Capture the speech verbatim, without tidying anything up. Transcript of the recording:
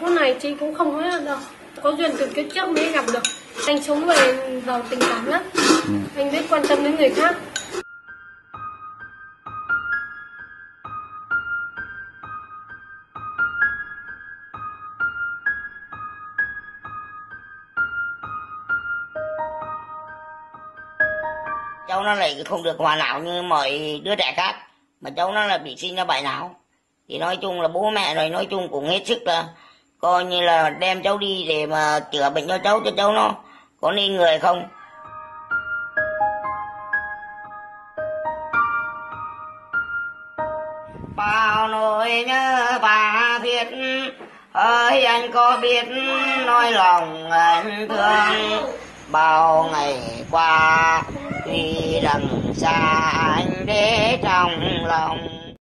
phút này chị cũng không hối hận đâu. Có duyên từ kiếp trước mới gặp được. Anh sống về giàu tình cảm lắm. Ừ. Anh biết quan tâm đến người khác. Cháu nó lại không được hoàn hảo như mọi đứa trẻ khác, mà cháu nó là bị sinh ra bại não. Thì nói chung là bố mẹ rồi nói chung cũng hết sức là coi như là đem cháu đi để mà chữa bệnh cho cháu, cho cháu nó có nên người không. Bao nỗi nhớ bà thiết ơi, anh có biết nói lòng anh thương. Bao ngày qua tuy đằng xa anh để trong lòng.